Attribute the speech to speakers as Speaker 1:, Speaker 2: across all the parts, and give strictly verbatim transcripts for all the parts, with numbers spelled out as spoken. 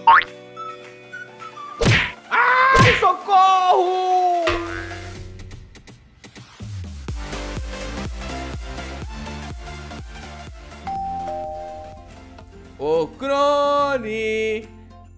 Speaker 1: Ai, socorro!
Speaker 2: Ô, Crone!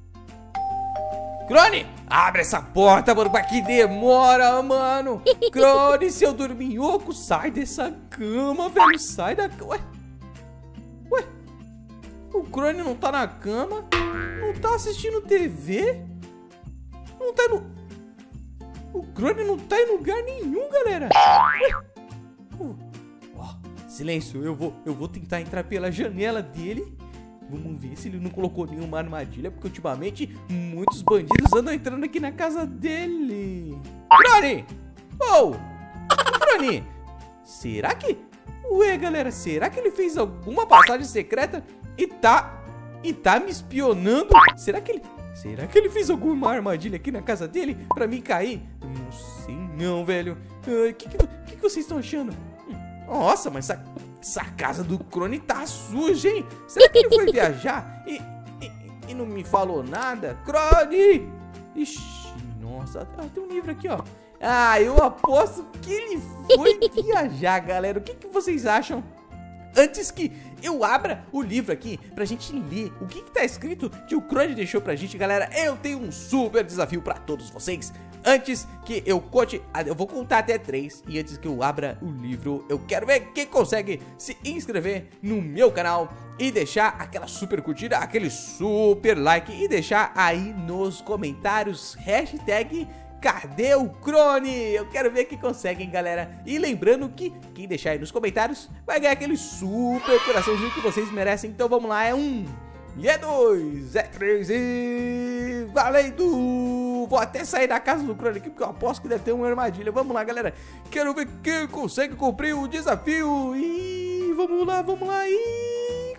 Speaker 2: Crone! Abre essa porta, mano, pra que demora, mano! Crone, seu dorminhoco, sai dessa cama, velho! Sai da cama! Ué? Ué? O Crone não tá na cama? Não tá assistindo T V? Não tá no... O Crone não tá em lugar nenhum, galera! Ué? Uh, ó, silêncio, eu vou, eu vou tentar entrar pela janela dele. Vamos ver se ele não colocou nenhuma armadilha, porque ultimamente muitos bandidos andam entrando aqui na casa dele. Crone! Oh! Crone! Será que... Ué, galera, será que ele fez alguma passagem secreta e tá... E tá me espionando? Será que ele... Será que ele fez alguma armadilha aqui na casa dele pra mim cair? Não sei não, velho. O que, que, que, que vocês estão achando? Nossa, mas essa, essa casa do Crone tá suja, hein? Será que ele foi viajar e, e, e não me falou nada? Crone! Ixi, nossa, ah, tem um livro aqui, ó. Ah, eu aposto que ele foi viajar, galera. O que, que vocês acham? Antes que eu abra o livro aqui pra gente ler o que que tá escrito que o Crone deixou pra gente, galera, eu tenho um super desafio pra todos vocês. Antes que eu conte, eu vou contar até três. E antes que eu abra o livro, eu quero ver quem consegue se inscrever no meu canal e deixar aquela super curtida, aquele super like e deixar aí nos comentários hashtag cadê o Crone? Eu quero ver quem consegue, hein, galera. E lembrando que quem deixar aí nos comentários vai ganhar aquele super coraçãozinho que vocês merecem. Então vamos lá, é um, e é dois, é três e... valendo! Vou até sair da casa do Crone aqui porque eu aposto que deve ter uma armadilha. Vamos lá, galera. Quero ver quem consegue cumprir o desafio. E vamos lá, vamos lá. E...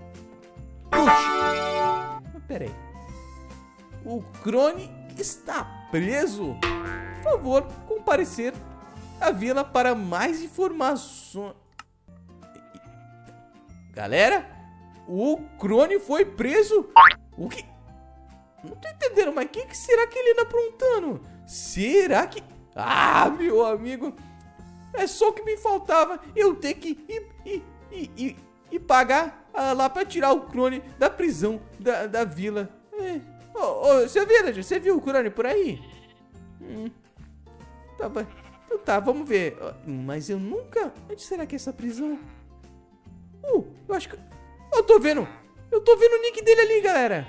Speaker 2: Puxa. Pera aí. O Crone está preso? Por favor, comparecer à vila para mais informações. Galera, o Crone foi preso? O que? Não tô entendendo, mas o que, que será que ele anda aprontando? Será que... Ah, meu amigo, é só o que me faltava. Eu ter que ir, ir, ir, ir, ir pagar ah, lá pra tirar o Crone da prisão da, da vila. É. Ô, ô, seu Villager, você viu o Crone por aí? Hum, tá, vai. Então tá, vamos ver. Mas eu nunca... Onde será que é essa prisão? Uh, eu acho que... Eu tô vendo. Eu tô vendo o nick dele ali, galera.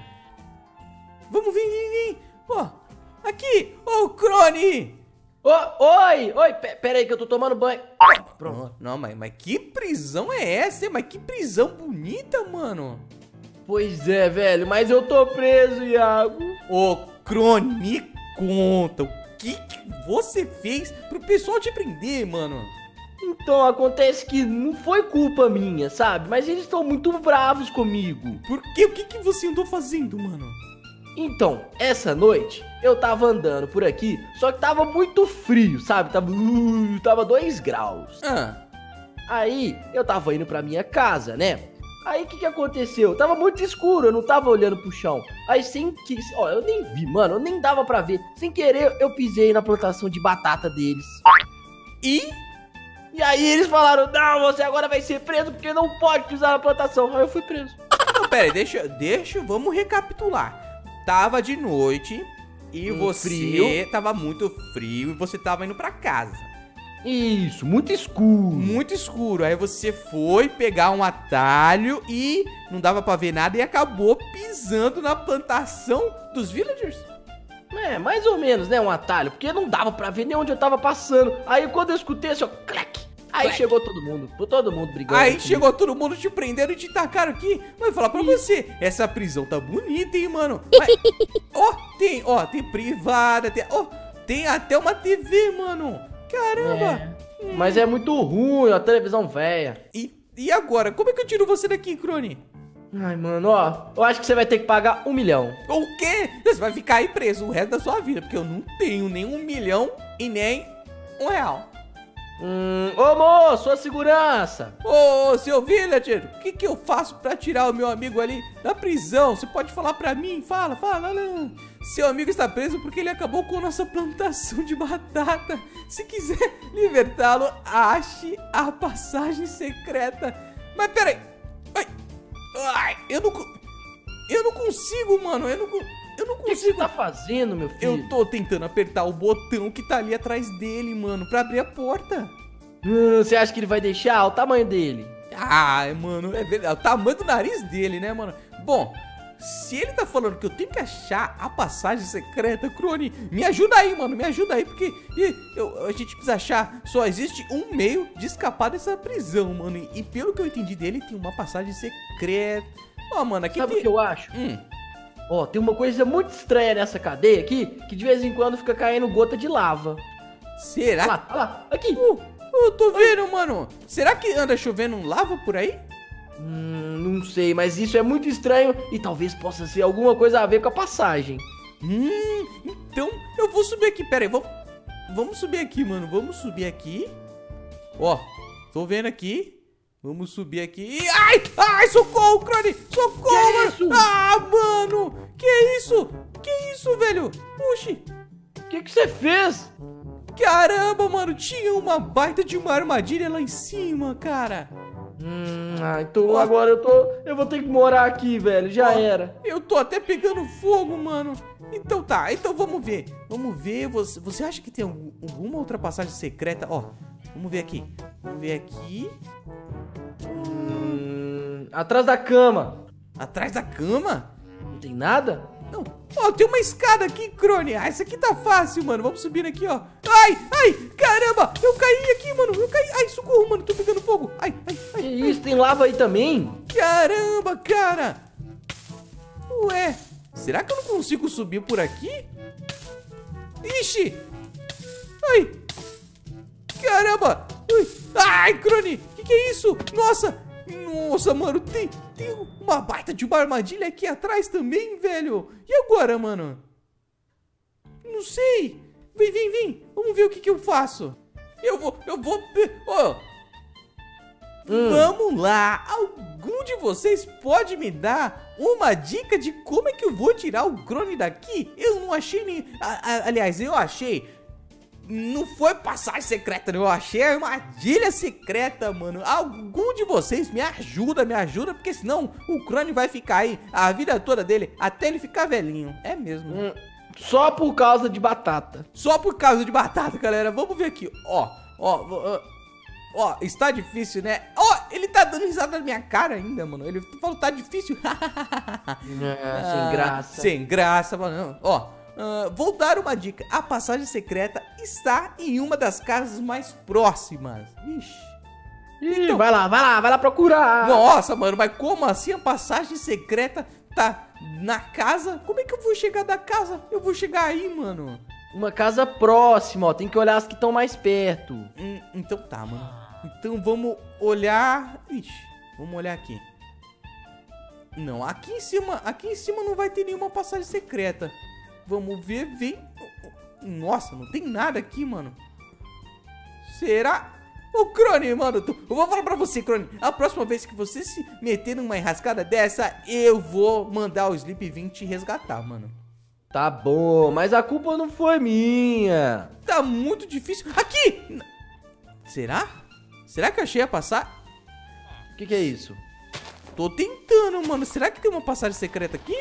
Speaker 2: Vamos vir, vir, vir. Ó, aqui. Ô, Crone.
Speaker 1: Oh, oi, oi, pera aí que eu tô tomando banho.
Speaker 2: Pronto. Não, não, mas, mas que prisão é essa, hein? Mas que prisão bonita, mano.
Speaker 1: Pois é, velho, mas eu tô preso, Iago.
Speaker 2: Ô, Crone, me conta, o que, que você fez pro pessoal te prender, mano?
Speaker 1: Então, acontece que não foi culpa minha, sabe? Mas eles estão muito bravos comigo.
Speaker 2: Por quê? O que, que você andou fazendo, mano?
Speaker 1: Então, essa noite, eu tava andando por aqui, só que tava muito frio, sabe? Tava, uh, tava dois graus.
Speaker 2: Ah.
Speaker 1: Aí, eu tava indo pra minha casa, né? Aí, o que que aconteceu? Tava muito escuro, eu não tava olhando pro chão. Aí, sem que... Ó, eu nem vi, mano, eu nem dava pra ver. Sem querer, eu pisei na plantação de batata deles.
Speaker 2: E...
Speaker 1: E aí, eles falaram, não, você agora vai ser preso porque não pode pisar na plantação. Aí, eu fui preso.
Speaker 2: Não, pera aí, deixa, deixa, vamos recapitular. Tava de noite e hum, você frio. Tava muito frio e você tava indo pra casa.
Speaker 1: Isso, muito escuro.
Speaker 2: Muito escuro. Aí você foi pegar um atalho e não dava pra ver nada e acabou pisando na plantação dos villagers.
Speaker 1: É, mais ou menos, né, um atalho, porque não dava pra ver nem onde eu tava passando. Aí quando eu escutei assim, ó, clac, aí clac. Chegou todo mundo, todo mundo brigando.
Speaker 2: Aí chegou todo mundo te prendendo e te tacaram aqui. Mas falar pra você, essa prisão tá bonita, hein, mano. Ó, tem, ó, tem privada, tem, ó, tem até uma T V, mano. Caramba.
Speaker 1: É, hum. Mas é muito ruim a televisão velha.
Speaker 2: E, e agora, como é que eu tiro você daqui, Crone?
Speaker 1: Ai, mano, ó, eu acho que você vai ter que pagar um milhão.
Speaker 2: O quê? Você vai ficar aí preso o resto da sua vida, porque eu não tenho nem um milhão e nem um real.
Speaker 1: Hum, ô moço, sua segurança.
Speaker 2: Ô, seu villager, o que que eu faço pra tirar o meu amigo ali da prisão? Você pode falar pra mim? Fala, fala. Não. Seu amigo está preso porque ele acabou com a nossa plantação de batata. Se quiser libertá-lo, ache a passagem secreta. Mas peraí. Ai, ai, eu não... Eu não consigo, mano. Eu não, eu não consigo.
Speaker 1: O que, que você tá fazendo, meu filho?
Speaker 2: Eu tô tentando apertar o botão que tá ali atrás dele, mano, pra abrir a porta.
Speaker 1: Hum, você acha que ele vai deixar? O tamanho dele.
Speaker 2: Ah, mano, é verdade. O tamanho do nariz dele, né, mano? Bom, se ele tá falando que eu tenho que achar a passagem secreta, Crone, me ajuda aí, mano, me ajuda aí, porque eu, a gente precisa achar. Só existe um meio de escapar dessa prisão, mano. E, e pelo que eu entendi dele, tem uma passagem secreta. Ó, oh, mano, aqui
Speaker 1: Sabe
Speaker 2: tem...
Speaker 1: o que eu acho?
Speaker 2: Hum.
Speaker 1: Ó, tem uma coisa muito estranha nessa cadeia aqui, que de vez em quando fica caindo gota de lava.
Speaker 2: Será?
Speaker 1: Olha lá, olha lá, aqui.
Speaker 2: Uh, eu tô vendo, mano. Será que anda chovendo lava por aí?
Speaker 1: Hum, não sei, mas isso é muito estranho e talvez possa ser alguma coisa a ver com a passagem.
Speaker 2: Hum, então eu vou subir aqui. Pera aí, vamos, vamos subir aqui, mano. Vamos subir aqui. Ó, tô vendo aqui. Vamos subir aqui. Ai, ai, socorro, Crone. Socorro,
Speaker 1: que
Speaker 2: mano.
Speaker 1: Isso?
Speaker 2: Ah, mano. Que isso? Que isso, velho? Puxa.
Speaker 1: O que que você fez?
Speaker 2: Caramba, mano. Tinha uma baita de uma armadilha lá em cima, cara.
Speaker 1: Hum, ah, então agora eu tô... Eu vou ter que morar aqui, velho. Já
Speaker 2: Ó,
Speaker 1: era.
Speaker 2: Eu tô até pegando fogo, mano. Então tá, então vamos ver. Vamos ver, você, você acha que tem algum, alguma outra passagem secreta? Ó, vamos ver aqui. Vamos ver aqui.
Speaker 1: Hum, atrás da cama.
Speaker 2: Atrás da cama?
Speaker 1: Não tem nada?
Speaker 2: Não. Ó, tem uma escada aqui, Crone. Ah, isso aqui tá fácil, mano. Vamos subir aqui, ó. Ai, ai, caramba. Eu caí aqui, mano. Eu caí. Ai, socorro, mano. Tô pegando fogo. Ai, ai, ai.
Speaker 1: Que isso? Tem lava aí também?
Speaker 2: Caramba, cara. Ué, será que eu não consigo subir por aqui? Ixi. Ai. Caramba. Ui. Ai, Crone. Que que é isso? Nossa. Nossa, mano, tem, tem uma baita de uma armadilha aqui atrás também, velho. E agora, mano? Não sei. Vem, vem, vem. Vamos ver o que que eu faço. Eu vou, eu vou... Ó.
Speaker 1: Hum.
Speaker 2: Vamos lá. Algum de vocês pode me dar uma dica de como é que eu vou tirar o Crone daqui? Eu não achei nem... A, a, aliás, eu achei... Não foi passagem secreta, não. Eu achei a armadilha secreta, mano. Algum de vocês me ajuda, me ajuda, porque senão o Crone vai ficar aí a vida toda dele até ele ficar velhinho. É mesmo.
Speaker 1: Hum, só por causa de batata.
Speaker 2: Só por causa de batata, galera. Vamos ver aqui. Ó, ó, ó. Ó, está difícil, né? Ó, ele tá dando risada na minha cara ainda, mano. Ele falou, tá difícil.
Speaker 1: É, sem graça.
Speaker 2: Sem graça, mano. Ó. Uh, vou dar uma dica. A passagem secreta está em uma das casas mais próximas. Ixi.
Speaker 1: Ih,
Speaker 2: Então-
Speaker 1: vai lá, vai lá, vai lá procurar.
Speaker 2: Nossa, mano, mas como assim a passagem secreta tá na casa? Como é que eu vou chegar da casa? Eu vou chegar aí, mano.
Speaker 1: Uma casa próxima, ó. Tem que olhar as que estão mais perto.
Speaker 2: Hum, então tá, mano. Então vamos olhar. Ixi, vamos olhar aqui. Não, aqui em cima, aqui em cima não vai ter nenhuma passagem secreta. Vamos ver, vem. Nossa, não tem nada aqui, mano. Será? Ô, Crone, mano, tu- eu vou falar pra você, Crone. A próxima vez que você se meter numa enrascada dessa, eu vou mandar o Sleep vir te resgatar, mano.
Speaker 1: Tá bom, mas a culpa não foi minha.
Speaker 2: Tá muito difícil. Aqui! N- Será? Será que eu achei a passar?
Speaker 1: O que que é isso?
Speaker 2: Tô tentando, mano. Será que tem uma passagem secreta aqui?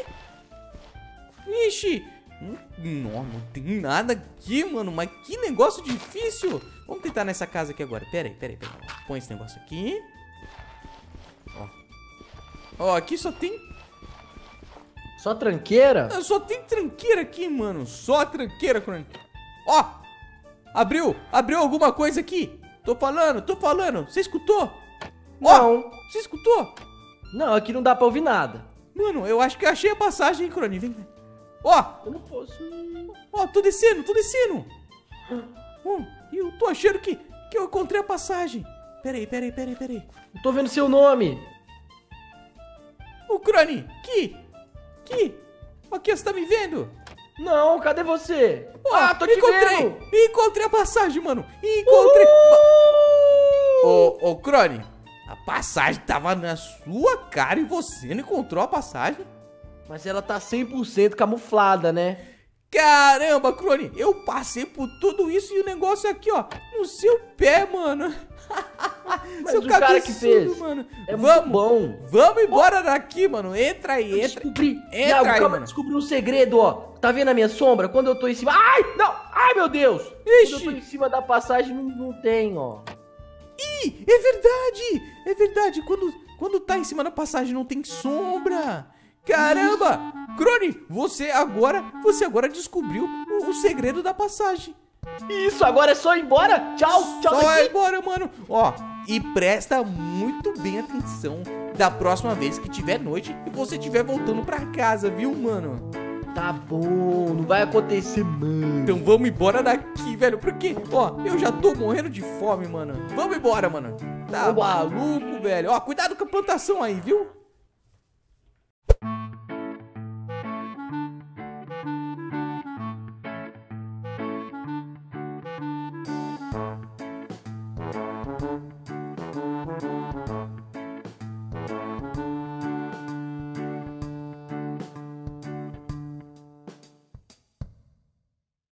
Speaker 2: Ixi! Hum, Não, não tem nada aqui, mano. Mas que negócio difícil. Vamos tentar nessa casa aqui agora. Pera aí, pera aí, pera aí. Põe esse negócio aqui. Ó. Ó, aqui só tem...
Speaker 1: Só tranqueira?
Speaker 2: Ah, Só tem tranqueira aqui, mano. Só tranqueira, Crone. Ó. Abriu. Abriu alguma coisa aqui. Tô falando, tô falando. Você escutou? Ó,
Speaker 1: Não.
Speaker 2: você escutou?
Speaker 1: Não, aqui não dá pra ouvir nada.
Speaker 2: Mano, eu acho que eu achei a passagem, hein, Crone. Vem. Ó.
Speaker 1: Eu não posso.
Speaker 2: Ó, tô descendo, tô descendo. Ó, eu tô achando que, que eu encontrei a passagem. Pera aí, pera aí, pera aí, pera aí.
Speaker 1: Não tô vendo seu nome.
Speaker 2: Ô, Crone, aqui. Aqui. Aqui, você tá me vendo?
Speaker 1: Não, cadê você?
Speaker 2: Ó,
Speaker 1: Ah, tô te
Speaker 2: encontrei!
Speaker 1: vendo.
Speaker 2: Encontrei a passagem, mano! Encontrei! Ô, ô, Crone, a passagem tava na sua cara e você não encontrou a passagem?
Speaker 1: Mas ela tá cem por cento camuflada, né?
Speaker 2: Caramba, Crone, eu passei por tudo isso e o negócio aqui, ó, no seu pé, mano.
Speaker 1: Mas
Speaker 2: Seu
Speaker 1: o cara que fez
Speaker 2: mano.
Speaker 1: é muito
Speaker 2: Vamos,
Speaker 1: bom.
Speaker 2: vamos embora daqui, mano. Entra aí,
Speaker 1: Eu
Speaker 2: entra.
Speaker 1: descobri.
Speaker 2: Entra
Speaker 1: Iago,
Speaker 2: aí,
Speaker 1: calma,
Speaker 2: mano.
Speaker 1: descobri um segredo, ó. Tá vendo a minha sombra? Quando eu tô em cima... Ai, não! Ai, meu Deus!
Speaker 2: Ixi.
Speaker 1: Quando eu tô em cima da passagem, não, não tem, ó.
Speaker 2: Ih, é verdade! É verdade, quando, quando tá em cima da passagem não tem sombra. Caramba! Crone, você agora, você agora descobriu o, o segredo da passagem.
Speaker 1: Isso, agora é só ir embora. Tchau, tchau
Speaker 2: Só vai
Speaker 1: daqui.
Speaker 2: embora, mano. Ó, e presta muito bem atenção da próxima vez que tiver noite e você estiver voltando pra casa, viu, mano?
Speaker 1: Tá bom, não vai acontecer, mano.
Speaker 2: Então vamos embora daqui, velho, porque, ó, eu já tô morrendo de fome, mano. Vamos embora, mano. Tá
Speaker 1: Vambora.
Speaker 2: maluco, velho. Ó, cuidado com a plantação aí, viu?